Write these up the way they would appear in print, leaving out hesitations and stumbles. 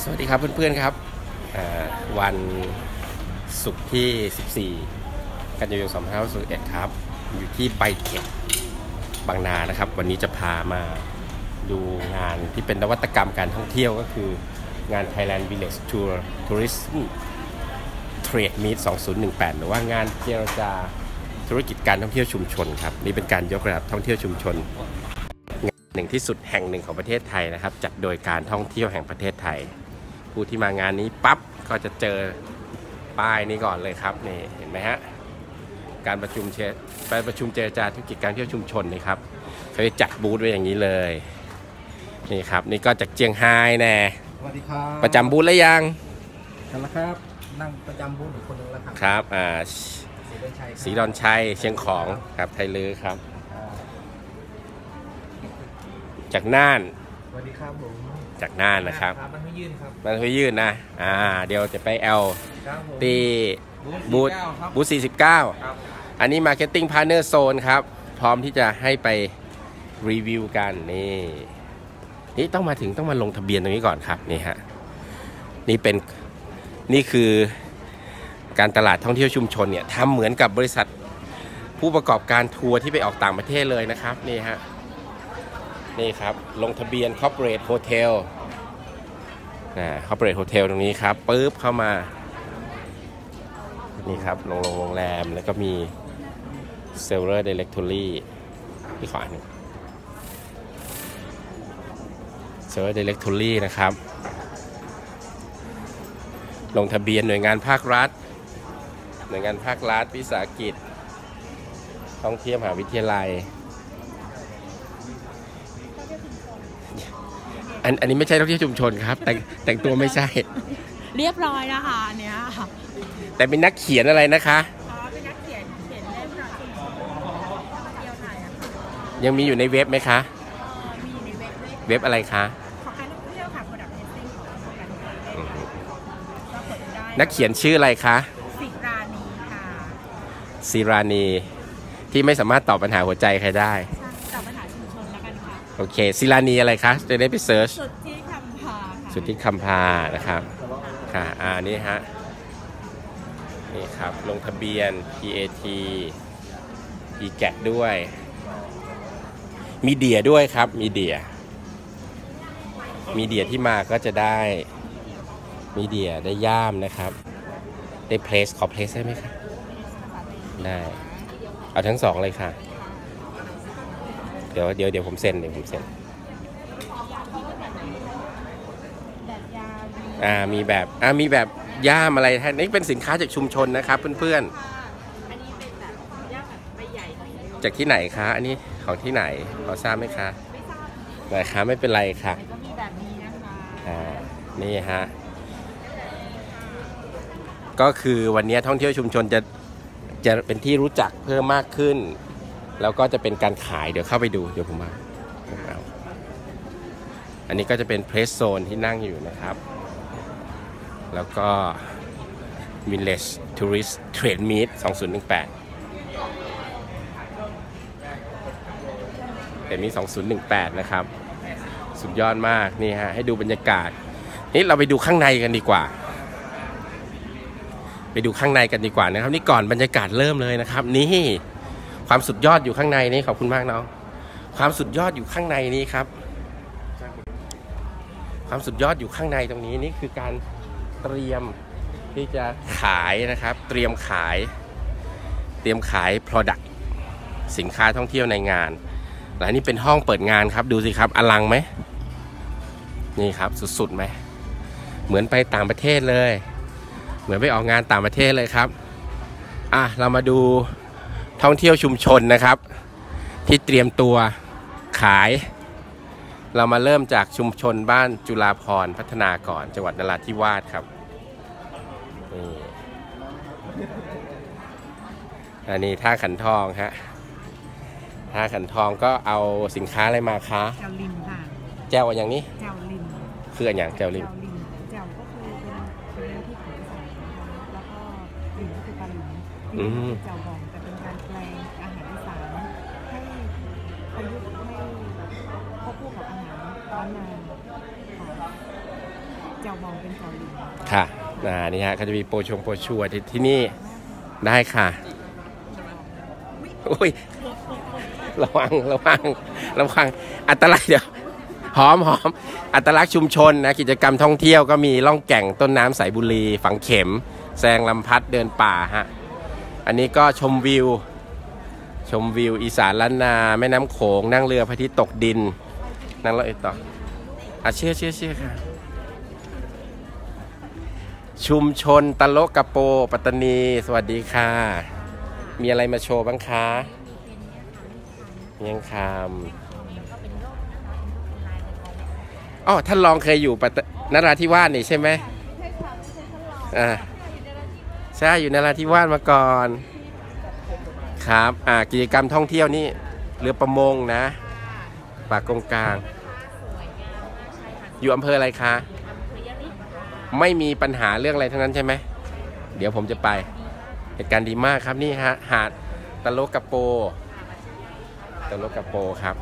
สวัสดีครับเพื่อนๆครับวันศุกร์ที่ 14 กันยายน 2561 ครับอยู่ที่ไบเทคบางนานะครับวันนี้จะพามาดูงานที่เป็นนวัตกรรมการท่องเที่ยวก็คืองาน Thailand Village Tour Tourism Trade Meet 2018 หรือว่างานเจรจาธุรกิจการท่องเที่ยวชุมชนครับนี่เป็นการยกระดับท่องเที่ยวชุมชนหนึ่งที่สุดแห่งหนึ่งของประเทศไทยนะครับจัดโดยการท่องเที่ยวแห่งประเทศไทยผู้ที่มางานนี้ปั๊บก็จะเจอป้ายนี้ก่อนเลยครับนี่เห็นไหมฮะการประชุมเจรจาธุรกิจการเที่ยวชุมชนนี่ครับเขาจะจัดบูธไว้อย่างนี้เลยนี่ครับนี่ก็จากเจียงไฮ้แน่สวัสดีครับประจำบูธแล้วยังกันแล้วครับนั่งประจำบูธอีกคนนึงแล้วครับครับศรีดอนชัยเชียงของครับไทยลือครับจากน่านสวัสดีครับผมจากน่านนะครับมันไม่ยื่นครับมันไม่ยื่นนะเดี๋ยวจะไปตีบูธ49อันนี้ Marketing Partner Zone ครับพร้อมที่จะให้ไปรีวิวกันนี่ต้องมาลงทะเบียนตรงนี้ก่อนครับนี่ฮะนี่คือการตลาดท่องเที่ยวชุมชนเนี่ยทำเหมือนกับบริษัทผู้ประกอบการทัวร์ที่ไปออกต่างประเทศเลยนะครับนี่ฮะนี่ครับลงทะเบียน Corporate Hotel Corporate Hotel ตรงนี้ครับปึ๊บเข้ามานี่ครับลงโรงแรมแล้วก็มี Seller Directory ที่ขออันนึง Seller Directory นะครับลงทะเบียนหน่วยงานภาครัฐวิสาหกิจท่องเที่ยวมหาวิทยาลัยอันนี้ไม่ใช่ท่องเที่ยวชุมชนครับแต่งตัวไม่ใช่เรียบร้อยนะคะอันเนี้ยแต่เป็นนักเขียนอะไรนะคะเป็นนักเขียนเล่มจากชุมชนเที่ยวไทยยังมีอยู่ในเว็บไหมคะมีอยู่ในเว็บอะไรคะของการท่องเที่ยวค่ะ Product Testing ของการท่องเที่ยวก็เปิดได้นักเขียนชื่ออะไรคะศิรานีค่ะศิรานีที่ไม่สามารถตอบปัญหาหัวใจใครได้ตอบปัญหาชุมชนแล้วกันค่ะโอเคศิรานีอะไรคะจะได้ไปเซิร์ชสุดที่คำพาสุดที่คำพานะครับค่ะนี่ฮะนี่ครับลงทะเบียน PAT EGAT ด้วยมีเดียด้วยครับมีเดียที่มาก็จะได้มีเดียได้ย่ามนะครับได้เพลสขอเพลสได้ไหมคะได้เอาทั้งสองเลยค่ะเดี๋ยวผมเซ็นมีแบบย่ามอะไรนี่เป็นสินค้าจากชุมชนนะครับเพื่อนๆอันนี้เป็นแบบย่ามแบบใบใหญ่จากที่ไหนคะอันนี้ของที่ไหนพอทราบไหมคะไม่ทราบไม่เป็นไรค่ะก็มีแบบนี้นะคะนี่ฮะก็คือวันนี้ท่องเที่ยวชุมชนจะเป็นที่รู้จักเพิ่มมากขึ้นแล้วก็จะเป็นการขายเดี๋ยวเข้าไปดูเดี๋ยวผมเอาอันนี้ก็จะเป็นเพรสโซนที่นั่งอยู่นะครับแล้วก็ Village Tourist Trade Meet 2018แต่มี2018นะครับสุดยอดมากนี่ฮะให้ดูบรรยากาศนี่เราไปดูข้างในกันดีกว่านะครับนี่ก่อนบรรยากาศเริ่มเลยนะครับนี่ความสุดยอดอยู่ข้างในนี่ขอบคุณมากน้องความสุดยอดอยู่ข้างในนี้ครับความสุดยอดอยู่ข้างในตรงนี้นี่คือการเตรียมที่จะขายนะครับเตรียมขาย product สินค้าท่องเที่ยวในงานและนี่เป็นห้องเปิดงานครับดูสิครับอลังไหมนี่ครับสุดๆไหมเหมือนไปต่างประเทศเลยเหมือนไปออกงานต่างประเทศเลยครับเรามาดูท่องเที่ยวชุมชนนะครับที่เตรียมตัวขายเรามาเริ่มจากชุมชนบ้านจุฬาภรณ์พัฒนาก่อนจังหวัดนราธิวาสครับอันนี้ท่าขันทองฮะท่าขันทองก็เอาสินค้าอะไรมาคะแจวลินค่ะแจวอย่างนี้แจวลินคืออย่างแจวลินแจวก็คือเป็นที่ของภาษาแล้วก็ลินก็คือปลาหลินแจวบองแต่เป็นการแปลงอาหารอีสานให้ประยุกต์ให้ควบคู่กับอาหารร้านนาเจ้าบองเป็นเจ้าหลิงค่ะนี่ฮะเขาจะมีโปรชัวร์ที่นี่ได้ค่ะอุ้ยระวังอัตลักษณ์เดี๋ยวหอมอัตลักษณ์ชุมชนนะกิจกรรมท่องเที่ยวก็มีล่องแก่งต้นน้ำสายบุรีฝังเข็มแซงลำพัดเดินป่าฮะอันนี้ก็ชมวิวอีสานล้านนาแม่น้ำโขงนั่งเรือพระอาทิตย์ตกดินนั่งเรือต่อเชื่อค่ะชุมชนตะโลกะโปปัตตานีสวัสดีค่ะมีอะไรมาโชว์บ้างคะเมียงคำอ๋อท่านรองเคยอยู่นราธิวาสนี่ใช่ไหมใช่อยู่นราธิวาสมาก่อนครับกิจกรรมท่องเที่ยวนี่เรือประมงนะปากกงกลางอยู่อำเภออะไรคะไม่มีปัญหาเรื่องอะไรทั้งนั้นใช่ไหมเดี๋ยวผมจะไปเหตุการณ์ดีมากครับนี่ฮะหาดตะโลกะโปครับ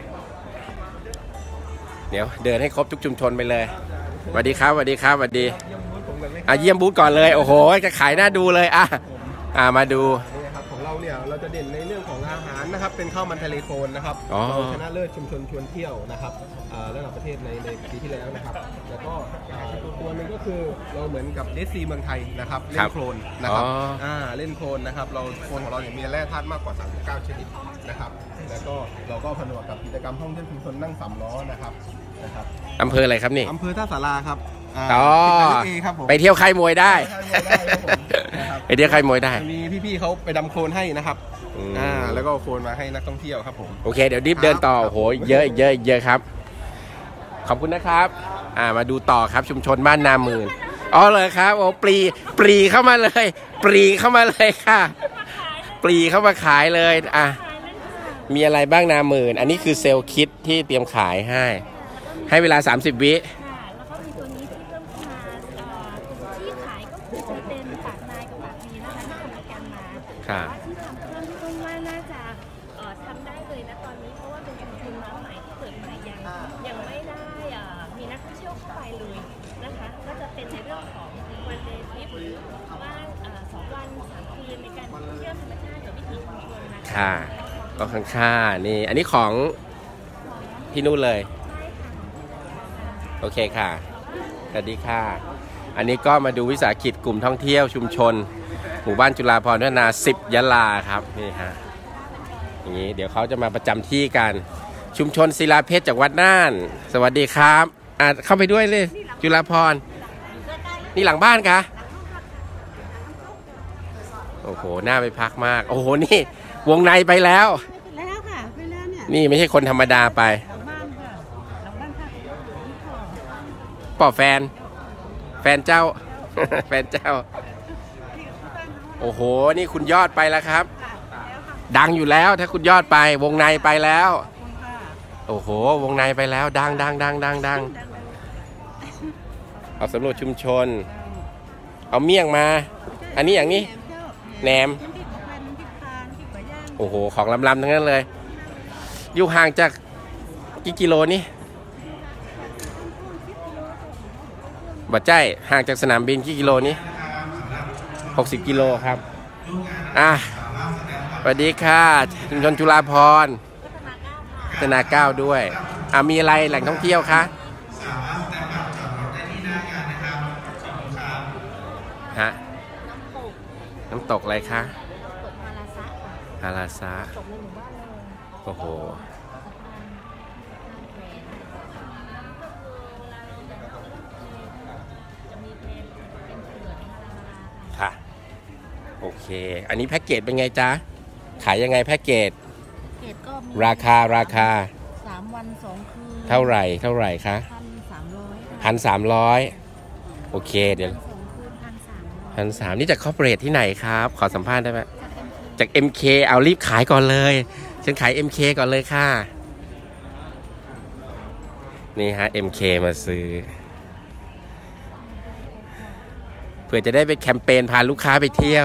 เดี๋ยวเดินให้ครบทุกชุมชนไปเลยสวัสดีครับเยี่ยมบูธก่อนเลยโอ้โหจะขายหน้าดูเลยมาดูของเราเนี่ยเราจะเด่นในเรื่องของอาหารนะครับเป็นข้าวมันทะเลโคนนะครับเราชนะเลิศชุมชนชวนเที่ยวนะครับระดับประเทศในปีที่แล้วนะครับแล้วก็ตัวนึงก็คือเราเหมือนกับเดซีเมืองไทยนะครับเล่นโคลนนะครับเล่นโคลนนะครับเราโคลนของเราเนี่ยมีแร่ธาตุมากกว่า39ชนิดนะครับแล้วก็เราก็ผนวกกับกิจกรรมท่องเที่ยวชุมชนนั่ง3 ล้อนะครับอำเภออะไรครับนี่อำเภอท่าสาราครับไปเที่ยวค่ายมวยได้ไปเที่ยวค่ายมวยได้มีพี่ๆเขาไปดำโคลนให้นะครับแล้วก็โคลนมาให้นักท่องเที่ยวครับผมโอเคเดี๋ยวรีบเดินต่อโหเยอะครับขอบคุณนะครับมาดูต่อครับชุมชนบ้านนาหมื่นเลยครับโอ้ปรีเข้ามาเลยค่ะปรีเข้ามาขายเลยมีอะไรบ้างนาหมื่นอันนี้คือเซลล์คิดที่เตรียมขายให้เวลา30 วิแล้วก็มีตัวนี้ที่เพิ่มขึ้นมาที่ขายก็คือจะเป็นปากนายกับปากดีนะคะที่ทำรายการมาแต่ว่าที่ทำเพิ่มขึ้นว่าน่าจะทำได้เลยนะตอนนี้เพราะว่าเป็นชุมชนน้ำใหม่ที่เปิดใหม่ยังไม่ได้มีนักท่องเที่ยวเข้าไปเลยนะคะก็จะเป็นในเรื่องของวันเดย์ทริปหรือว่า2 วัน 3 คืนในการเที่ยวธรรมชาติกับวิถีชุมชนนะคะก็ข้างๆนี่อันนี้ของที่นู่นเลยโอเคค่ะสวัสดีค่ะอันนี้ก็มาดูวิสาหกิจกลุ่มท่องเที่ยวชุมชนหมู่บ้านจุฬาภรณ์พัฒนา10 ยะลาครับนี่ฮะอย่างนี้เดี๋ยวเขาจะมาประจำที่กันชุมชนศิลาเพชรจากวัดน่านสวัสดีครับเข้าไปด้วยเลยจุฬาภรณ์นี่หลังบ้านคะโอ้โหน่าไปพักมากโอ้โหนี่วงในไปแล้วค่ะไปแล้วเนี่ยนี่ไม่ใช่คนธรรมดาไปป่อแฟนเจ้า โอ้โหนี่คุณยอดไปแล้วครับดังอยู่แล้วถ้าคุณยอดไปวงในไปแล้วโอ้โหวงในไปแล้วดังเอาสำรวจชุมชนเอาเมี่ยงมาอันนี้อย่างนี้แหนมโอ้โหของลำทั้งนั้นเลยอยู่ห่างจากกี่กิโลนี่บ่ใจห่างจากสนามบินกี่กิโลนี้60 กิโลครับสวัสดีค่ะชุมชนจุฬาภรณ์พัฒนา9ด้วยมีอะไรแหล่งท่องเที่ยวคะน้ำตกอะไรคะฮาราซะโอ้โหโอเคอันนี้แพ็กเกจเป็นไงจ๊ะขายยังไงแพ็กเกจราคา 3 วัน 2 คืนเท่าไหร่คะ1,300โอเคเดี๋ยว1,300นี่จากคอร์ปอเรทที่ไหนครับขอสัมภาษณ์ได้ไหมจาก MK เอารีบขายก่อนเลยฉันขาย MK ก่อนเลยค่ะนี่ฮะ MK มาซื้อเพื่อจะได้ไปแคมเปญพาลูกค้าไปเที่ยว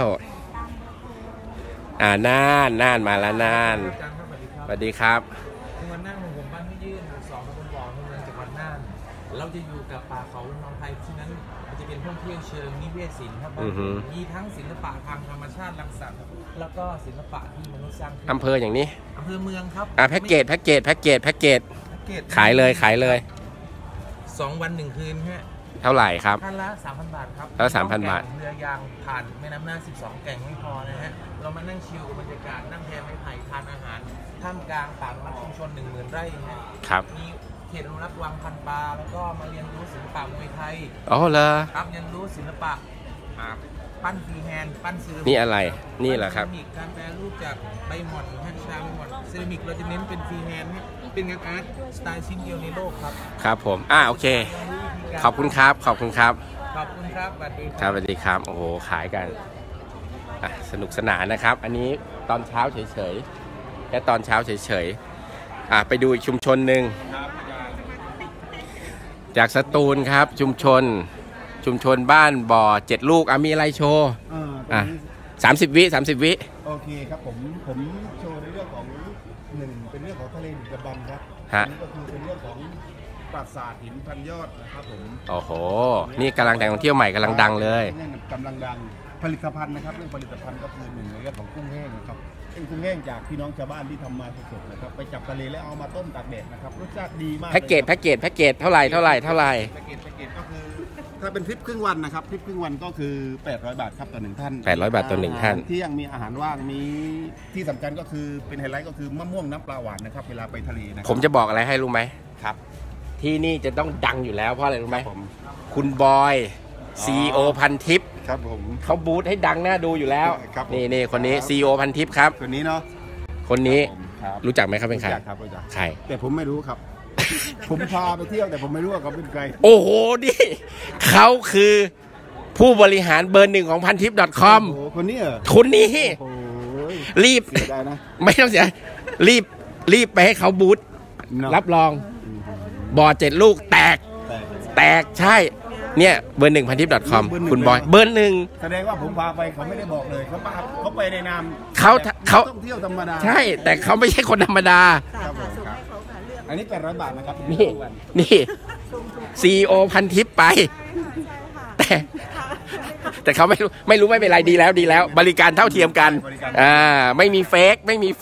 น่านมาแล้วน่านสวัสดีครับวันน่านของผมบ้านที่ยื่น2 ตำบลบ่อเมืองจังหวัดน่านเราจะอยู่กับป่าเขาน้องไผ่ยฉะนั้นมันจะเป็นท่องเที่ยวเชิงนิเวศศิลป์ครับมีทั้งศิลปะทางธรรมชาติรังสรรค์แล้วก็ศิลปะที่มนุษย์สร้างขึ้นอำเภออย่างนี้อำเภอเมืองครับแพ็กเกจขายเลย 2 วัน 1 คืนฮะเท่าไหร่ครับท่านละ 3,000 บาทครับแล้ว 3,000 บาทเรือยางผ่านแม่น้ำน่าน12 แก่งไม่พอนะฮะเรามานั่งชิลกับบรรยากาศนั่งแพไม้ไผ่ทานอาหารท่ามกลางป่าไม้ชุมชน 10,000 ไร่ฮะครับมีเขตอนุรักษ์วังพันปลาแล้วก็มาเรียนรู้ศิลปะมวยไทยอ๋อเหรอครับเรียนรู้ศิลปะปั้นฟรีแฮนด์ปั้นเซรามิกนี่อะไรนี่แหละครับการแปรรูปจากใบหม่อนชาใบหม่อนเซรามิกเราจะเน้นเป็นฟรีแฮนด์เป็นงานอาร์ตสไตล์ชิ้นเดียวในโลกครับครับผมโอเคขอบคุณครับขอบคุณครับสวัสดีครับสวัสดีครับโอ้โหขายกันสนุกสนานนะครับอันนี้ตอนเช้าเฉยๆแค่ตอนเช้าเฉยๆไปดูอีกชุมชนหนึ่งจากสตูลครับชุมชนบ้านบ่อ7 ลูกมีอะไรโชว์30 วิโอเคครับผมโชว์ในเรื่องของ1เป็นเรื่องของทะเลดึกดำบรรพ์ครับนี่ก็คือเป็นเรื่องของปราสาทหินพันยอดนะครับผมโอ้โหนี่กำลังแต่งท่องเที่ยวใหม่กำลังดังเลยกำลังดังผลิตภัณฑ์นะครับเรื่องผลิตภัณฑ์ก็คือ1ในเรื่องของกุ้งแห้งนะครับเป็นกุ้งแห้งจากพี่น้องชาวบ้านที่ทำมาสดๆนะครับไปจับทะเลแล้วเอามาต้มตากแดดนะครับรสชาติดีมากแพ็กเกจเท่าไหร่แพ็กเกจก็คือถ้าเป็นทริปครึ่งวันนะครับทริปครึ่งวันก็คือ800 บาทครับต่อ1 ท่าน 800 บาทต่อ1 ท่านที่ยังมีอาหารว่างมีที่สำคัญก็คือเป็นไฮไลท์ก็คือมะม่วงน้ำปลาหวานนะครับเวลาไปทะเลนะผมจะบอกอะไรให้รู้ไหมครับที่นี่จะต้องดังอยู่แล้วเพราะอะไรรู้ไหมคุณบอยCEO พันทิพย์ครับผมเขาบูธให้ดังน่าดูอยู่แล้วนี่คนนี้ CEO พันทิพย์ครับคนนี้เนาะคนนี้รู้จักไหมครับเป็นใครใครแต่ผมไม่รู้ครับผมพาไปเที่ยวแต่ผมไม่รู้ว่าเขาเป็นใครโอ้โหดิเขาคือผู้บริหารเบอร์ 1ของพันทิพย์ .com โอ้คนนี้เหรอคนนี้รีบไม่ต้องเสียรีบไปให้เขาบูธรับรองบ่อ7 ลูกแตกใช่เนี่ยเบอร์ 1พันทิพย์ .com คุณบอยเบอร์ 1 แสดงว่าผมพาไปเขาไม่ได้บอกเลยเขาไปในนามเขาท่องเที่ยวธรรมดาใช่แต่เขาไม่ใช่คนธรรมดาอันนี้800 บาทนะครับนี่CEO พันทิพย์ไปแต่เขาไม่รู้ไม่เป็นไรดีแล้วบริการเท่าเทียมกันไม่มีเฟก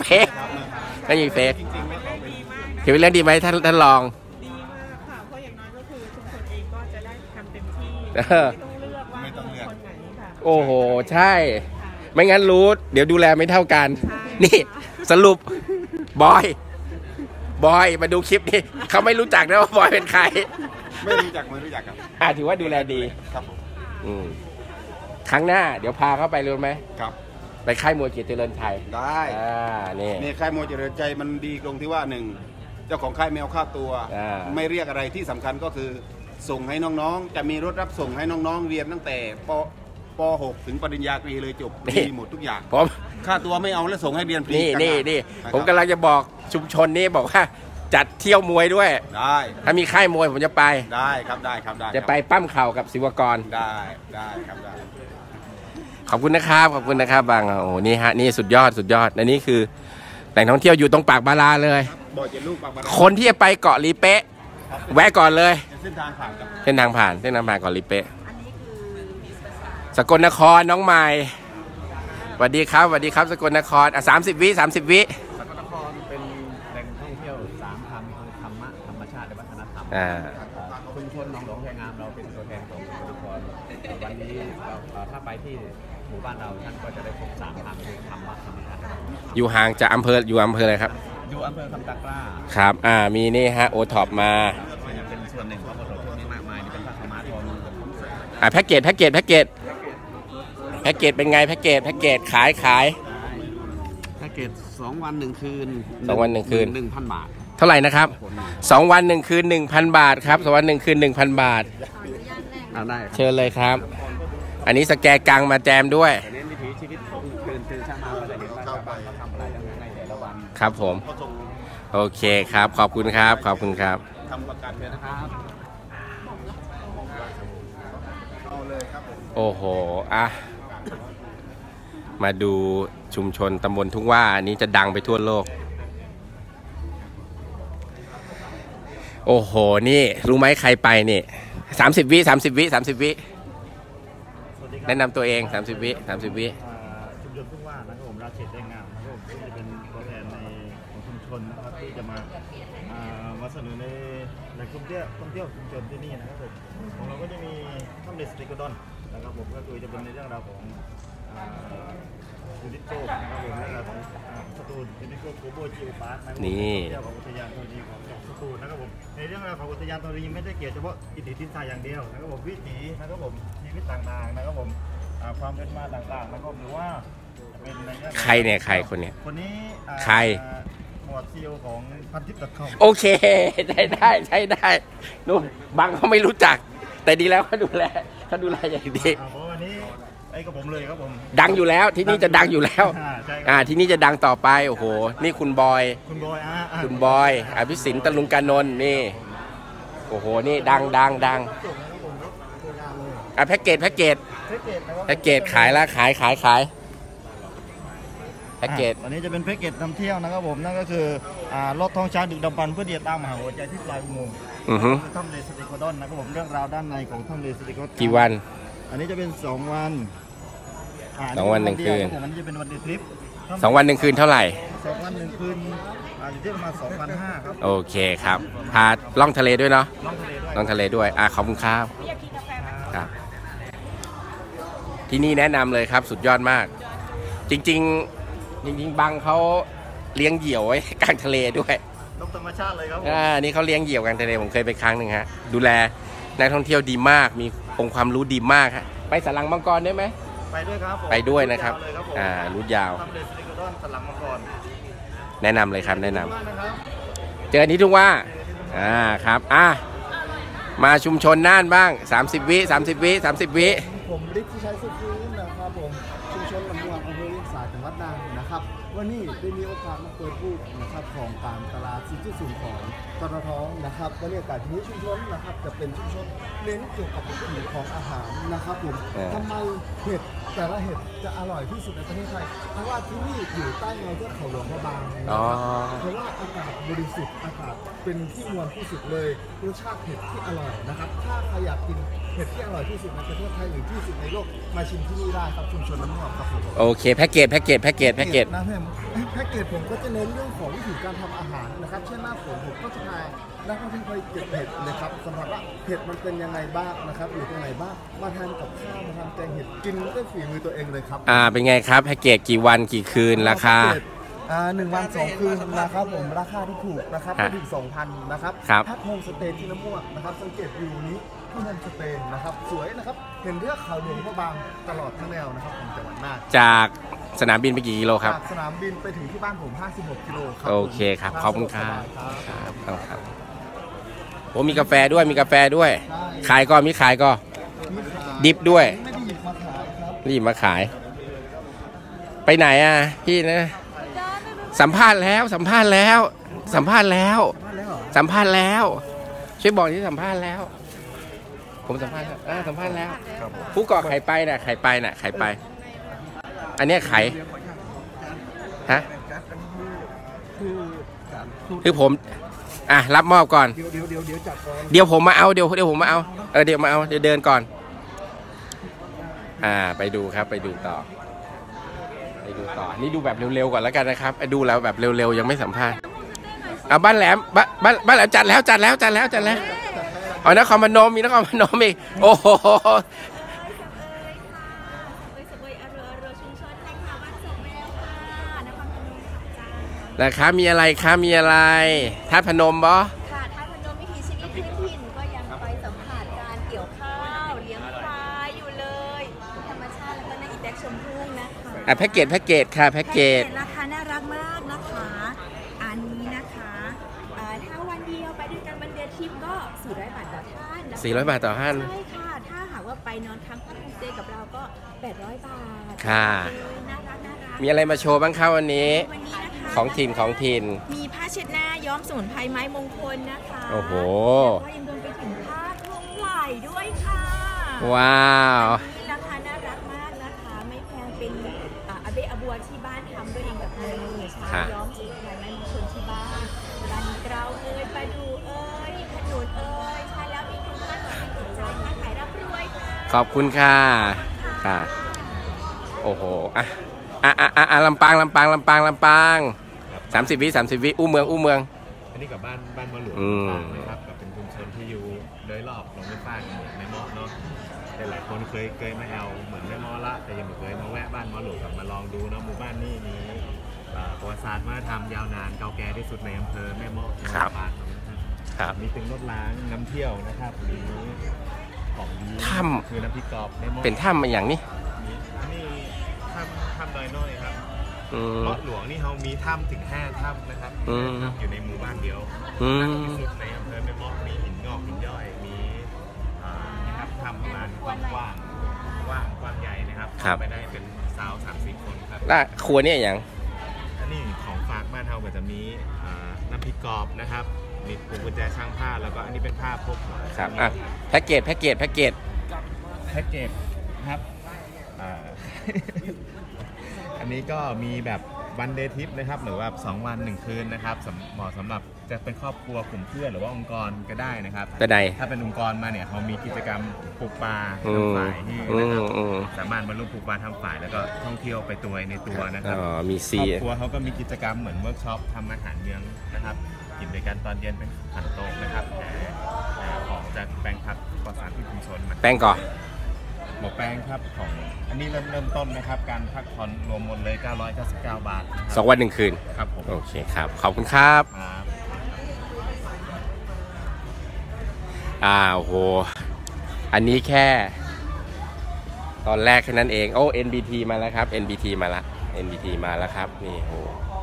ถือเป็นเรื่องดีไหมท่านลองดีมากค่ะเพราะอย่างน้อยก็คือชุมชนเองก็จะได้ทำเต็มที่ไม่ต้องเลือกว่าคนไหนค่ะโอ้โหใช่ไม่งั้นรู้เดี๋ยวดูแลไม่เท่ากันนี่สรุปบอยมาดูคลิปนี้เขาไม่รู้จักนะว่าบอยเป็นใครไม่รู้จักครับถือว่าดูแลดีครับครั้งหน้าเดี๋ยวพาเขาไปรู้ไหมครับไปค่ายมวยเกียรติเจริญชัยได้นี่ค่ายมวยเจริญชัยมันดีตรงที่ว่า1เจ้าของค่ายแมวค่าตัวไม่เรียกอะไรที่สำคัญก็คือส่งให้น้องๆจะมีรถรับส่งให้น้องๆเรียนตั้งแต่ป.6 ถึงปริญญาตรีเลยจบดีหมดทุกอย่างค่าตัวไม่เอาแล้วส่งให้เรียนฟรีนี่ผมกำลังจะบอกชุมชนนี้บอกว่าจัดเที่ยวมวยด้วยได้ถ้ามีค่ายมวยผมจะไปได้ครับจะไปปั้มเข่ากับศิวกรได้ครับได้ขอบคุณนะครับบางโอ้นี่ฮะนี่สุดยอดอันนี้คือแหล่งท่องเที่ยวอยู่ตรงปากบาราเลยคนที่จะไปเกาะลีเป๊ะแวะก่อนเลยเส้นทางผ่านเกาะลีเป๊ะสกลนครน้องใหม่สวัสดีครับสกลนคร30 วิสกลนครเป็นแหล่งท่องเที่ยว3 ธรรมธรรมชาติและวัฒนธรรมชุมชนหนองหลวงแพงามเราเป็นตัวแทนของสกลนครวันนี้ถ้าไปที่หมู่บ้านเราท่านก็จะได้พบ3 ธรรมคือธรรมะธรรมชาติอยู่ห่างจากอำเภออะไรครับอยู่อำเภอคำตะกร้าครับมีนี่ฮะโอท็อปมาเป็นส่วนหนึ่งของโอท็อปที่มีมากมายนี่เป็นพระธรรมะทองแพ็กเกจเป็นไงแพ็กเกจขายแพ็กเกจ2 วัน 1 คืน 1,000 บาทเท่าไหร่นะครับ2 วัน 1 คืน 1,000 บาทครับ2 วัน 1 คืน 1,000 บาทได้เชิญเลยครับอันนี้สแกกังมาแจมด้วยเน้นวิถีชีวิตของตื่นเช้ามาก็จะเห็นว่าชาวบ้านเขาทำอะไรยังไงแต่ละวันครับผมโอเคครับขอบคุณครับทำประกันเลยนะครับโอ้โหมาดูชุมชนตำบลทุ่งว่าอันนี้จะดังไปทั่วโลกโอ้โหนี่รู้ไหมใครไปนี่ 30 วิแนะนำตัวเอง30 วิชุมชนทุ่งว่านะครับผมราชเขตได้งามนะครับผมซึ่งจะเป็นตัวแทนในของชุมชนนะครับที่จะมาเสนอในแหล่งท่องเที่ยวชุมชนที่นี่นะครับผมของเราก็จะมีถ้ำเดสติโกดอนนะครับผมก็คือจะเป็นในเรื่องราวของยูนิโก้นะครับผมเรื่องราวของสตูลยูนิโก้โกโบจิโอพาร์คนะครับนี่เที่ยวของอุทยานธรณีของจังหวัดสตูลนะครับผมในเรื่องราวของอุทยานธรณีไม่ได้เกี่ยวเฉพาะอิฐหินดินทรายอย่างเดียวนะครับผมวิถีนะครับผมชีวิตต่างๆนะครับผมความเป็นมาต่างๆนะครับหรือว่าเป็นในเรื่องใครเนี่ยใครคนเนี้ยคนนี้ใครหมวดซีอีโอของพันทิป.com โอเคใช้ได้นู่นบางเขาไม่รู้จักแต่ดีแล้วเขาดูแลอย่างดีเพราะวันนี้ไอ้กับผมเลยครับผมดังอยู่แล้วที่นี่จะดังอยู่แล้วที่นี่จะดังต่อไปโอ้โหนี่คุณบอยอภิสิทธิ์ตะลุงกานนท์นี่โอ้โหนี่ดังแพ็กเกจขายแล้วขายแพ็กเกจวันนี้จะเป็นแพ็กเกจนำเที่ยวนะครับผมนั่นก็คือรถท้องช้างดึกดำบรรพ์เพื่อเดียตามหาหัวใจที่ปลายอุโมงค์ถ้ำเลสติโกดอนนะครับผมเรื่องราวด้านในของถ้ำเลสติโกดอนกี่วันอันนี้จะเป็น2 วัน 2 วัน 1 คืนอันนี้จะเป็นวันเดย์ทริป 2 วัน 1 คืนเท่าไหร่ 2 วัน 1 คืนอยู่ที่ประมาณ 2,500 ครับโอเคครับพาล่องทะเลด้วยเนาะล่องทะเลด้วยขอบคุณครับที่นี่แนะนำเลยครับสุดยอดมากจริงบังเขาเลี้ยงเหยี่ยวไว้กลางทะเลด้วยธรรมชาติเลยครับนี่เขาเลี้ยงเหยี่ยวกลางทะเลผมเคยไปครั้งหนึ่งฮะดูแลนักท่องเที่ยวดีมากมีองค์ความรู้ดีมากฮะไปสันหลังมังกรได้ไหมไปด้วยครับไปด้วยนะครับรูทยาวทำเลสติโกดอนสันหลังมังกรแนะนำเลยครับแนะนำเจอที่ทุ่งว่าครับมาชุมชนน่านบ้าง30 วิผมฤทธิ์ที่ใช้สุขีนะครับผมชุมชนลำดวนอำเภอเวียงสาจังหวัดน่านนะครับวันนี้ได้มีโอกาสมาเปิดบูธนะครับของการตลาด4.0ของตทท.นะครับบรรยากาศที่ชุมชนนะครับจะเป็นชุมชนเน้นเกี่ยวกับวิถีของอาหารนะครับผมทำไมเห็ดแต่ละเห็ดจะอร่อยที่สุดในประเทศไทยเพราะว่าที่นี่อยู่ใต้เงาเทือกเขาหลวงพระบางเพราะว่าอากาศบริสุทธิ์อากาศเป็นที่มวลที่สุดเลยรสชาติเห็ดที่อร่อยนะครับถ้าใครอยากกินเห็ดที่อร่อยที่สุดในประเทศไทยหรือที่สุดในโลกมาชิมที่นี่ได้ครับชุมชนน้ำหอมครับผมโอเคแพ็กเกจนะเพิ่มแพ็กเกจผมก็จะเน้นเรื่องของวิธีการทำอาหารนะครับเช่นหน้าฝนผมก็จะพานักท่องเที่ยวไปเก็บเห็ดนะครับสัมผัสว่าเห็ดมันเป็นยังไงบ้างนะครับอยู่ตรงไหนบ้างมาทานกับข้าวมาทำแกงเห็ดกินด้วยฝีมือตัวเองเลยครับเป็นไงครับแพ็กเกจกี่วันกี่คืนราคา 1 วัน 2 คืนนะครับผมราคาที่ถูกนะครับไม่ถึง 2,000 นะครับพักโฮมสเตย์ที่น้ำม่วงนะครับสังเกตวิวนี้ที่โฮมสเตย์นะครับสวยนะครับเห็นเทือกเขาหลวงพระบางตลอดทั้งแนวนะครับของจังหวัดน่านจากสนามบินไปกี่กิโลครับจากสนามบินไปถึงที่บ้านผม56 กิโลครับโอเคครับขอบคุณครับผมมีกาแฟด้วยขายก็มีขายก็ดิฟด้วยไม่ได้หยิบมาขายครับรีบมาขายไปไหนพี่นะสัมภาษณ์แล้วช่วยบอกที่สัมภาษณ์แล้วผมสัมภาษณ์แล้วผู้ก่อไข่ไปอันนี้ไข่ฮะคือผมรับมอบก่อนเดี๋ยวผมมาเอาเดี๋ยวมาเอาเดี๋ยวเดินก่อนไปดูครับไปดูต่อนี่ดูแบบเร็วๆก่อนแล้วกันนะครับดูแล้วแบบเร็วๆยังไม่สัมภาษณ์บ้านแหลมจัดแล้วนครพนมมีนครพนมอีกโอ้โหมีอะไรธาตุพนมบ่ค่ะธาตุพนมวิถีชีวิตพื้นถิ่นก็ยังไปสัมผัสการเกี่ยวข้าวเลี้ยงควายอยู่เลยธรรมชาติแล้วก็ในอีแดกชมทุ่งนะคะแพ็กเกจค่ะแพ็กเกจราคาน่ารักมากนะคะอันนี้นะคะถ้าวันเดียวไปด้วยกันวันเดียวทริปก็400 บาทต่อท่าน 400 บาทต่อท่านใช่ค่ะถ้าหากว่าไปนอนค้างพักโฮมสเตย์กับเราก็800 บาทค่ะน่ารักมีอะไรมาโชว์บ้างคะวันนี้ของถิ่นมีผ้าเช็ดหน้าย้อมสมุนไพรไม้มงคลนะคะโอ้โหแล้วก็ยังรวมไปถึงผ้าคลุมไหล่ด้วยค่ะว้าวราคาน่ารักมากนะคะไม่แพงเป็นอาเบะอาบัวที่บ้านทำด้วยเองกับมือใช้ย้อมสมุนไพรไม้มงคลที่บ้านรันเกลาปลาดูขนุนใช้แล้วมีคุณค่าต่อจิตใจขอบคุณค่ะค่ะโอ้โหลำปาง30 วิอู้เมืองอันนี้กับบ้านมะหลวงนะครับกับเป็นชุมชนที่อยู่โดยรอบหนองไม่ฟ้าเหมือนแม่มอเนาะแต่หลายคนเคยมาแอลเหมือนแม่มอละแต่ยังไม่เคยมาแวะบ้านมะหลวงกับมาลองดูเนาะหมู่บ้านนี้มีประวัติศาสตร์มาทำยาวนานเก่าแก่ที่สุดในอำเภอแม่มอจังหวัดลำปางนะครับมีตึงรถล้างน้ำเที่ยวนะครับมีของดีถ้ำคือน้ำพริกกรอบแม่มอเป็นถ้ำอย่างนี้นี่ถ้ำดอยน้อยครับเมาะหลวงนี่เขามีถ้ำถึง5ถ้ำนะครับอยู่ในหมู่บ้านเดียวที่สุดในอำเภอแม่เมาะมีหินงอกหินย่อยมีนะครับถ้ำประมาณกว้างใหญ่นะครับไปได้เป็น30 คนครับแล้วครัวเนี่ยอย่างอันนี้ของฝากบ้านเราก็จะมีน้ำพริกกรอบนะครับมีพวงกุญแจช่างผ้าแล้วก็อันนี้เป็นผ้าพกครับแพ็กเกจครับอันนี้ก็มีแบบวันเดย์ทริปนะครับหรือว่า2 วัน 1 คืนนะครับเหมาะสำหรับจะเป็นครอบครัวกลุ่มเพื่อนหรือว่าองค์กรก็ได้นะครับถ้าเป็นองค์กรมาเนี่ยเขามีกิจกรรมปลูกปลาทำฝ่ายที่นะครับสามารถมาร่วมปลูกปลาทำฝ่ายแล้วก็ท่องเที่ยวไปตัวในตัวนะครับมีครอบครัวเขาก็มีกิจกรรมเหมือนเวิร์กช็อปทำอาหารเมืองนะครับกินด้วยกันตอนเย็นเป็นขันโตกนะครับแต่ของจากแปลงผักปลอดสารพิษชุมชนแป้งก่อนหมกแป้งครับของอันนี้เริ่มต้นนะครับการพักผ่อนรวมหมดเลย999 บาท 2 วัน 1 คืนครับผมโอเคครับขอบคุณครับโอ้โหอันนี้แค่ตอนแรกแค่นั้นเองโอ้ NBT มาแล้วครับ NBT มาแล้วครับนี่โห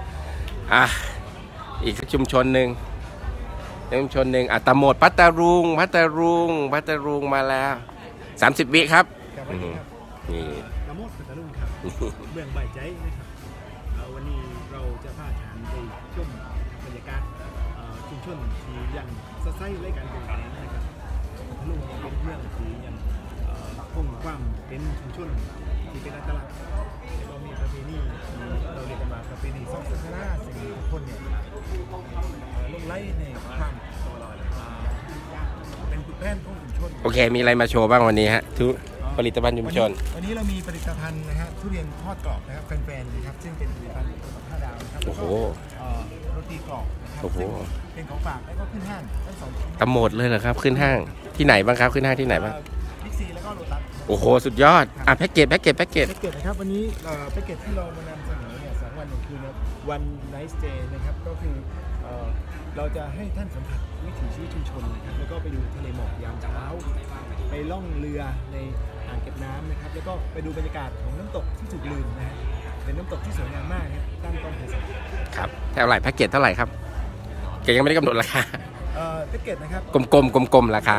อีกชุมชนหนึ่งตะโหมดพัทลุงมาแล้ว30 วิครับนี่ตะโหมดพัทลุงครับเมืองใบใจนะครับวันนี้เราจะพาทานไปชมบรรยากาศชุมชนที่ยังสดใสรายการเป็นการนะครับพัทลุงเป็นเมืองที่ยังคงความเป็นชุมชนที่เป็นอัตลักษณ์แล้วก็มีประเพณีเราเรียกกันว่าประเพณีสองศาสนาสิ่งที่ทุกคนเนี่ยลงไล่ในความเป็นจุดแทนของชุมชนโอเคมีอะไรมาโชว์บ้างวันนี้ฮะทุผลิตภัณฑ์ชุมชนวันนี้เรามีผลิตภัณฑ์นะฮะทุเรียนทอดกรอบนะครับแฟนๆนะครับซึ่งเป็นผลิตภัณฑ์ของ5 ดาวนะครับโอ้โหโรตีกรอบนะครับซึ่งเป็นของฝากแล้วก็ขึ้นห้างทั้ง2ชิ้นตะโหมดเลยเหรอครับขึ้นห้างที่ไหนบ้างครับขึ้นห้างที่ไหนบ้างบิ๊กซีแล้วก็โลตัสโอ้โหสุดยอดแพ็กเกจนะครับวันนี้แพ็กเกจที่เรามานำเสนอเนี่ย2 วัน 1 คืนนะวันไนท์สเตย์นะครับก็คือเราจะให้ท่านสัมผัสวิถีชีวิตชุมชนนะครับแล้วก็ไปดูทะเลหมอกยามเช้าไปล่องเรือในอ่างเก็บน้ำนะครับแล้วก็ไปดูบรรยากาศของน้ำตกที่ถูกลืมนะฮะเป็นน้ำตกที่สวยงามมากนะตั้งต้นเทศกาลครับเท่าไหร่แพ็กเกจเท่าไหร่ครับเกยังไม่ได้กำหนดราคาแพ็กเกจนะครับกลมราคา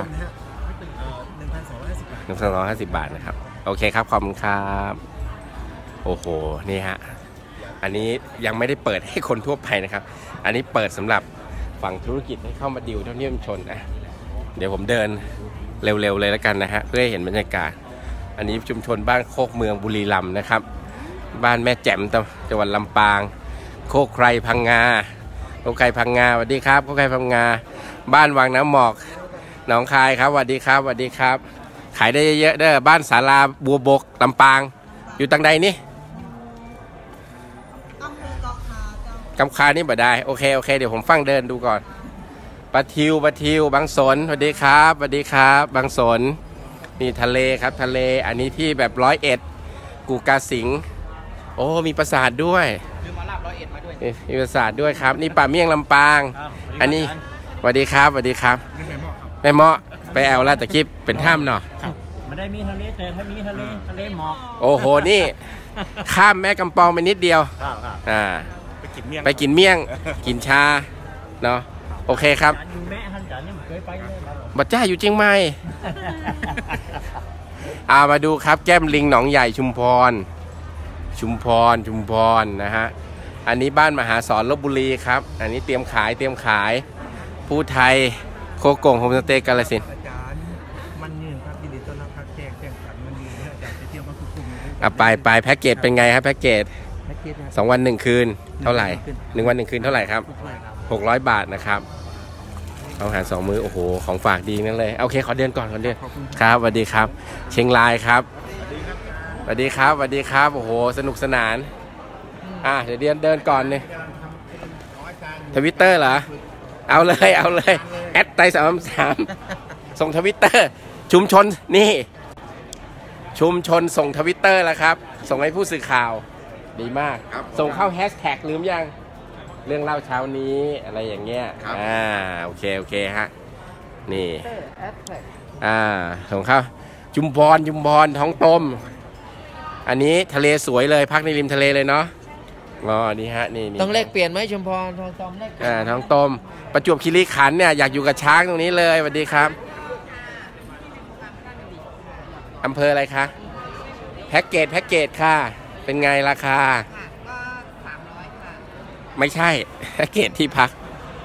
1,250 บาทนะครับโอเคครับขอบคุณครับโอ้โหนี่ฮะอันนี้ยังไม่ได้เปิดให้คนทั่วไปนะครับอันนี้เปิดสำหรับฝั่งธุรกิจให้เข้ามาดิวท่องเที่ยวชุมชนนะเดี๋ยวผมเดินเร็วๆเลยแล้วกันนะฮะเพื่อให้เห็นบรรยากาศอันนี้ชุมชนบ้านโคกเมืองบุรีรัมย์นะครับบ้านแม่แจ่มจังหวัดลำปางโคกไครพังงาสวัสดีครับโคกไครพังงาบ้านวังน้ำหมอกหนองคายครับสวัสดีครับขายได้เยอะๆเด้อบ้านศาลาบัวบกลำปางอยู่ตังใดนี่กำคานี่บ่ได้โอเคเดี๋ยวผมฟังเดินดูก่อนปะทิวบางสนสวัสดีครับบางสนนี่ทะเลครับทะเลอันนี้ที่แบบ101กูกาสิงโอ้มีปราสาทด้วยมาลาบ101มาด้วยมีปราสาทด้วยครับนี่ป่าเมี่ยงลำปางอันนี้สวัสดีครับแม่เมาะไปแอลแล้วตะกี้เป็นถ้ำเนาะไม่ได้มีทะเลแต่ถ้ามีทะเลหมอกโอ้โหนี่ข้ามแม่กำปองไปนิดเดียวไปกินเมี่ยงกินชาเนาะโอเคครับบัดจ้าอยู่เชียงใหม่มาดูครับแก้มลิงหนองใหญ่ชุมพรนะฮะอันนี้บ้านมหาสอนลพบุรีครับอันนี้เตรียมขายผู้ไทยโคโก่งโฮมสเตย์กาฬสินธุ์ไปแพ็กเกจเป็นไงครับแพ็กเกจ2 วัน 1 คืนเท่าไหร่1 วัน 1 คืนเท่าไหร่ครับ600 บาทนะครับอาหาร2 มื้อโอ้โหของฝากดีนั่นเลยโอเคขอเดินก่อนครับสวัสดีครับเชียงรายครับสวัสดีครับสวัสดีครับโอ้โหสนุกสนานเดี๋ยวเดินก่อนเนี่ยTwitter เหรอเอาเลยแอดไต่333ส่งTwitterชุมชนนี่ชุมชนส่งTwitterแล้วครับส่งให้ผู้สื่อข่าวดีมากส่งเข้าแฮชแท็กลืมยังเรื่องเล่าเช้านี้อะไรอย่างเงี้ยโอเคฮะนี่ส่งเข้าจุมพรท้องต้มอันนี้ทะเลสวยเลยพักในริมทะเลเลยเนาะนี่ฮะนี่ต้องเลขเปลี่ยนไหมชุมพรท้องต้มเลขท้องต้มประจวบคีรีขันธ์เนี่ยอยากอยู่กับช้างตรงนี้เลยสวัสดีครับอำเภออะไรคะแพ็กเกจค่ะเป็นไงราคาก็300ค่ะไม่ใช่แพ็กเกจที่พัก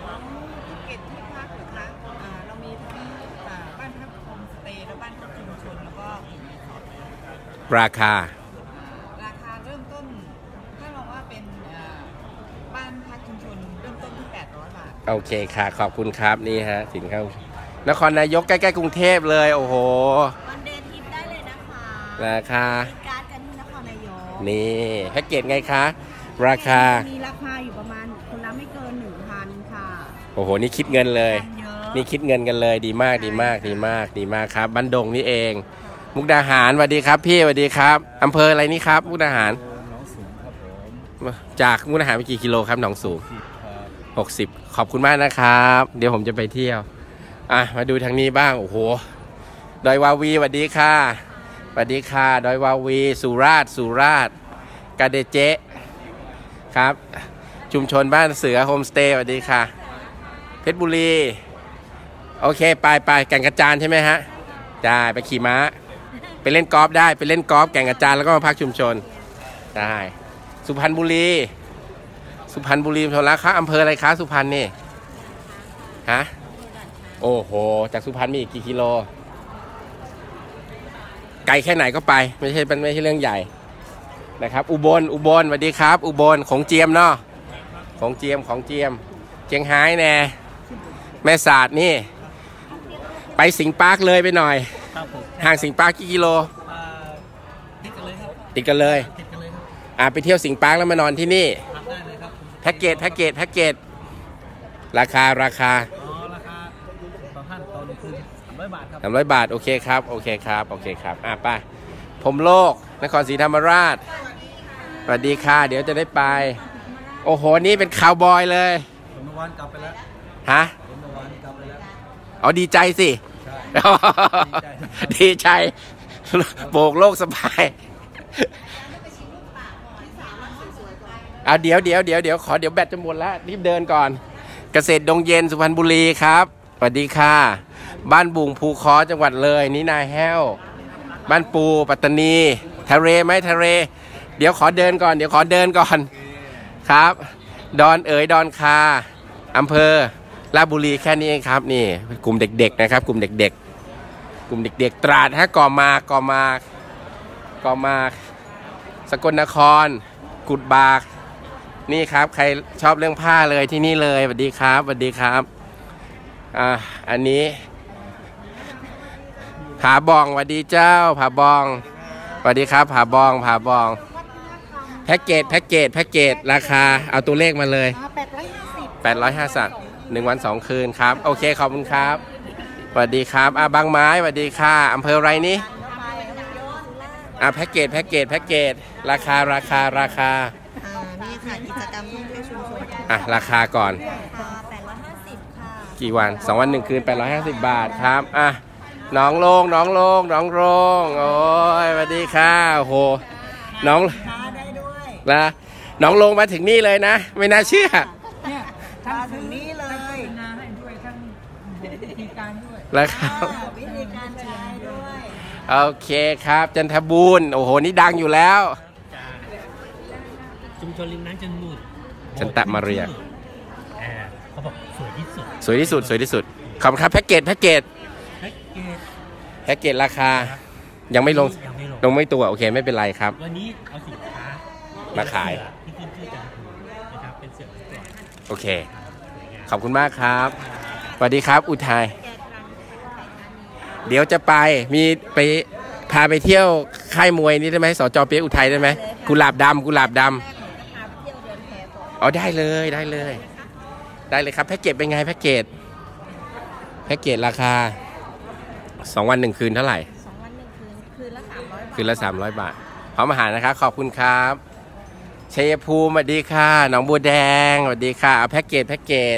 เรามีทั้งบ้านพักโฮมสเตย์และบ้านพักชุมชนแล้วก็ราคาเริ่มต้นถ้าเราว่าเป็นบ้านพักชุมชนเริ่มต้นที่800 บาทโอเคค่ะขอบคุณครับนี่ฮะสินค้านครนายกใกล้ๆกรุงเทพเลยโอ้โหวันเดย์ทริปได้เลยนะคะราคาการกันที่นครนายกนี่แพ็กเกจไงคะราคามีราคาอยู่ประมาณคนละไม่เกิน 1,000 ค่ะโอ้โหนี่คิดเงินเลยนี่คิดเงินกันเลยดีมากครับบันดงนี่เองมุกดาหารสวัสดีครับพี่สวัสดีครับอำเภออะไรนี่ครับมุกดาหารหนองสูงครับผมจากมุกดาหารไปกี่กิโลครับหนองสูง60ขอบคุณมากนะครับเดี๋ยวผมจะไปเที่ยวมาดูทางนี้บ้างโอ้โหดอยวาวีสวัสดีค่ะสวัสดีค่ะดอยวาวีสุราษฎร์กาเดเจครับชุมชนบ้านเสือโฮมสเตย์สวัสดีค่ะเพชรบุรีโอเคไปแก่งกระจานใช่ไหมฮะได้ไปขี่ม้าไปเล่นกอล์ฟได้ไปเล่นกอล์ฟแก่งกระจานแล้วก็มาพักชุมชนได้สุพรรณบุรีชนละคะอำเภออะไรคะสุพรรณนี่ฮะโอ้โหจากสุพรรณมีอีกกี่กิโลไกลแค่ไหนก็ไปไม่ใช่เรื่องใหญ่นะครับอุบลสวัสดีครับอุบลของเจียมเนาะของเจียมเชียงรายแน่แม่สาดนี่ไปสิงห์ปาร์คเลยไปหน่อยห่างสิงห์ปาร์คกี่กิโลติดกันเลยไปเที่ยวสิงห์ปาร์คแล้วมานอนที่นี่แพ็กเกจราคาต่อท่านต่อคืน300 บาทครับ 300 บาทโอเคครับไปผมโลกนครศรีธรรมราชสวัสดีค่ะเดี๋ยวจะได้ไปโอ้โหนี่เป็นคาวบอยเลยผมเมื่อวานกลับไปแล้วฮะเอาดีใจสิดีใจโบกโลกสบายเดี๋ยวขอเดี๋ยวแบตจะหมดแล้วรีบเดินก่อนเกษตรดงเย็นสุพรรณบุรีครับสวัสดีค่ะบ้านบุงภูคอจังหวัดเลยนี่นายแห้วบ้านปูปัตตานีทะเลไหมทะเลเดี๋ยวขอเดินก่อนครับดอนคาอำเภอราชบุรีแค่นี้เองครับนี่กลุ่มเด็กๆนะครับกลุ่มเด็กตราดฮะก่อมาสกลนครกุดบากนี่ครับใครชอบเรื่องผ้าเลยที่นี่เลยสวัสดีครับอันนี้ผาบองสวัสดีเจ้าผาบองสวัสดีครับผาบองแพ็กเกจราคาเอาตัวเลขมาเลย850 1 วัน 2 คืนครับโอเคขอบคุณครับสวัสดีครับบางไม้สวัสดีค่ะอำเภออะไรนี่แพ็กเกจราคานี่ค่ะกิจกรรมท่องเที่ยวชุมชนราคาก่อน 850ค่ะกี่วัน2 วัน 1 คืน850 บาทครับน้องโลงโอ้ยสวัสดีค่ะโอ้โหน้องโลงมาถึงนี่เลยนะไม่น่าเชื่อมาถึงนี่เลยให้ด้วยทั้งวิธีการด้วยแล้วครับวิธีการใช้ด้วยโอเคครับจันทบูรณ์โอ้โหนี่ดังอยู่แล้วชุมชนริมน้ำจันตะมาเรียเขาบอกสวยที่สุดขอบคุณครับแพ็กเกจราคายังไม่ลงไม่ตัวโอเคไม่เป็นไรครับวันนี้เอาสินค้ามาขายที่ขึ้นชื่อจันทบูรณ์นะครับเป็นเสือโอเคขอบคุณมากครับสวัสดีครับอุทัยเดี๋ยวจะไปมีไปพาไปเที่ยวค่ายมวยนี่ได้ไหมสจ.เปี๊ยกอุทัยได้ไหมกุหลาบดำอ๋อได้เลยครับแพ็กเกจเป็นไงแพ็กเกจราคา2 วัน1 คืนเท่าไหร่ 2 วัน 1 คืนคืนละ300 บาทคืนละ300 บาทพร้อมอาหารนะครับขอบคุณครับชัยภูมิสวัสดีค่ะหนองบัวแดงสวัสดีค่ะเอาแพ็กเกจ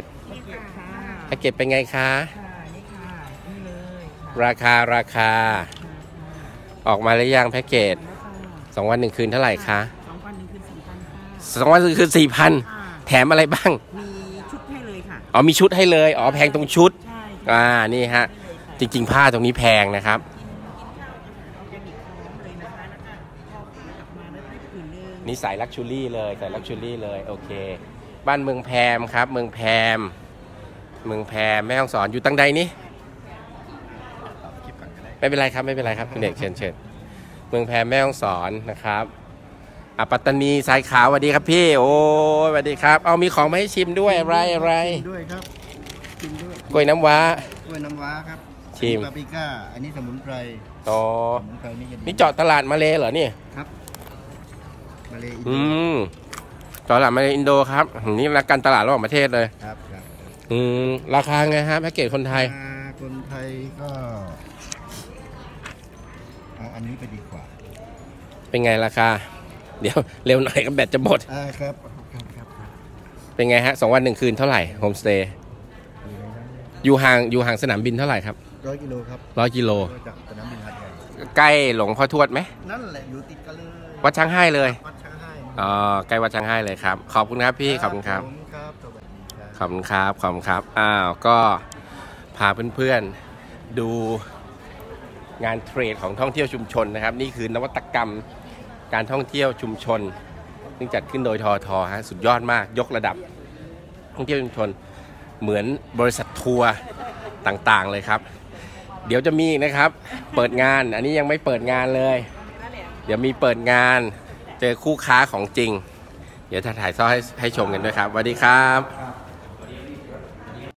เป็นไงคะราคาออกมาหรือยังแพ็กเกจ2 วัน 1 คืนเท่าไหร่คะ 2 วัน 1 คืน 4,000 2 วัน 1 คืน 4,000 แถมอะไรบ้างมีชุดให้เลยค่ะอ๋อมีชุดให้เลยอ๋อแพงตรงชุดใช่นี่ฮะจริงๆผ้าตรงนี้แพงนะครับนี่ใส่ลักชูรี่เลยโอเคบ้านเมืองแพมครับเมืองแพมแม่ฮ่องสอนอยู่ตั้งใดนี่ไม่เป็นไรครับคุณเอกเชิญเมืองแพมแม่ฮ่องสอนนะครับปัตตานีสายขาวสวัสดีครับพี่โอ้สวัสดีครับเอามีของมาให้ชิมด้วยอะไรด้วยครับชิมด้วยกล้วยน้ำว้าครับชิมปาปริก้าอันนี้สมุนไพรนี่เจาะตลาดมาเลเหรอนี่ครับมาเลอินโดตลาดมาเลอินโดครับนี่รักการตลาดระหว่างประเทศเลยครับราคาไงฮะแพ็กเกจคนไทยก็เอาอันนี้ไปดีกว่าเป็นไงราคาเดี๋ยวเร็วหน่อยก็แบตจะหมดครับเป็นไงฮะ2 วัน 1 คืนเท่าไหร่โฮมสเตย์อยู่ห่างสนามบินเท่าไหร่ครับ 100 กิโลครับ 100 กิโลจากสนามบินหาดใหญ่ใกล้หลวงพ่อทวดไหมนั่นแหละอยู่ติดกันเลยวัดช้างให้เลยวัดช้างให้ใกล้วัดช้างให้เลยครับขอบคุณครับพี่ขอบคุณครับขอบคุณครับก็พาเพื่อนๆดูงานเทรดของท่องเที่ยวชุมชนนะครับนี่คือนวัตกรรมการท่องเที่ยวชุมชนซึ่งจัดขึ้นโดยททฮะสุดยอดมากยกระดับท่องเที่ยวชุมชนเหมือนบริษัททัวร์ต่างๆเลยครับเดี๋ยวจะมีนะครับเปิดงานอันนี้ยังไม่เปิดงานเลยเดี๋ยวมีเปิดงานเจอคู่ค้าของจริงเดี๋ยวถ่ายทอดให้ชมกันด้วยครับสวัสดีครับ